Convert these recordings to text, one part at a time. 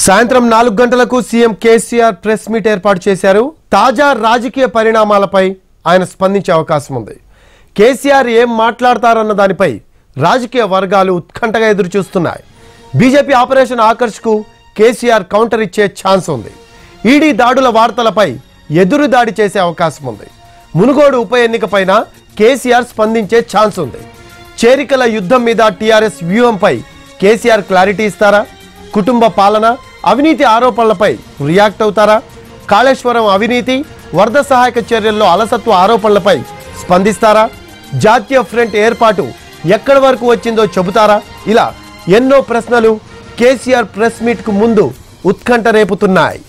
సాయంత్రం 4 గంటలకు CM KCR press meet ఏర్పాటు చేశారు. తాజా రాజకీయ పరిణామాలపై ఆయన స్పందించే అవకాశం ఉంది. కేసీఆర్ ఏం మాట్లాడతారన్న దానిపై రాజకీయ వర్గాలు ఉత్కంఠగా ఎదురు చూస్తున్నాయి. బీజేపీ ఆపరేషన్ ఆకర్ష్కు కేసీఆర్ కౌంటర్ ఇచ్చే ఛాన్స్ ఉంది. ఈడీ దాడుల వార్తలపై ఎదురు దాడి చేసే అవకాశం ఉంది. మునుగోడు ఉప ఎన్నికపైన కేసీఆర్ స్పందించే ఛాన్స్ ఉంది. చేరికల యుద్ధం మీద టీఆర్ఎస్ వ్యూహంపై కేసీఆర్ క్లారిటీ ఇస్తారా? కుటుంబ పాలన, అవినీతి ఆరోపణలపై రియాక్ట్ అవుతారా? కాళేశ్వరం అవినీతి, వరద సహాయక చర్యల్లో అలసత్వ ఆరోపణలపై స్పందిస్తారా? జాతీయ ఫ్రంట్ ఏర్పాటు ఎక్కడి వరకు వచ్చిందో చెబుతారా? ఇలా ఎన్నో ప్రశ్నలు కేసీఆర్ ప్రెస్ మీట్ కు ముందు ఉత్కంఠ రేపుతున్నాయి.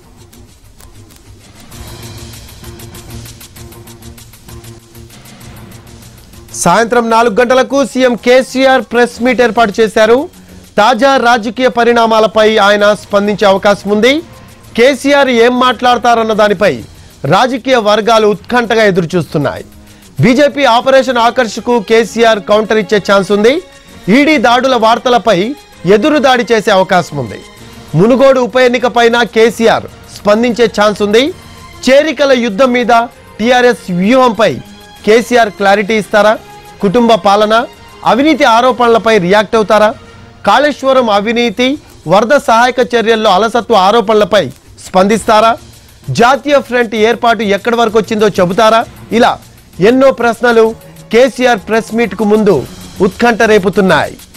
సాయంత్రం 4 గంటలకు సీఎం కేసీఆర్ ప్రెస్ మీట్ ఏర్పాటు చేశారు. తాజా రాజకీయ పరిణామాలపై ఆయన స్పందించే అవకాశం ఉంది. కేసీఆర్ ఏం మాట్లాడతారన్న దానిపై రాజకీయ వర్గాలు ఉత్కంఠగా ఎదురు చూస్తున్నాయి. బీజేపీ ఆపరేషన్ ఆకర్ష్కు కేసీఆర్ కౌంటర్ ఇచ్చే ఛాన్స్ ఉంది. ఈడీ దాడుల వార్తలపై ఎదురు దాడి చేసే అవకాశం ఉంది. మునుగోడు ఉప ఎన్నికపైన కేసీఆర్ స్పందించే ఛాన్స్ ఉంది. చేరికల యుద్ధం మీద టీఆర్ఎస్ వ్యూహంపై కేసీఆర్ క్లారిటీ ఇస్తారా? కుటుంబ పాలన, అవినీతి ఆరోపణలపై రియాక్ట్ అవుతారా? కాళేశ్వరం అవినీతి, వరద సహాయక చర్యల్లో అలసత్వ ఆరోపణలపై స్పందిస్తారా? జాతీయ ఫ్రంట్ ఏర్పాటు ఎక్కడి వరకు వచ్చిందో చెబుతారా? ఇలా ఎన్నో ప్రశ్నలు కేసీఆర్ ప్రెస్ మీట్ కు ముందు ఉత్కంఠ రేపుతున్నాయి.